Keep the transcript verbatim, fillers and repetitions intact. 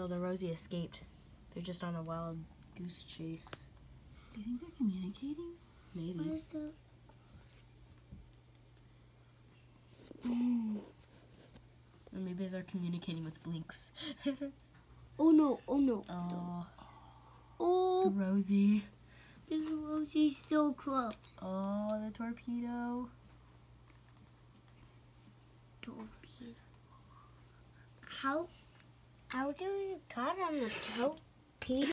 the Rosie escaped. They're just on a wild goose chase. Do you think they're communicating? Maybe. Where's the... Mm. Or maybe they're communicating with Blinks. Oh no, oh no. Oh, Oh, Rosie. the Rosie's so close. Oh, the torpedo. Torpedo. How, how do you cut on the torpedo?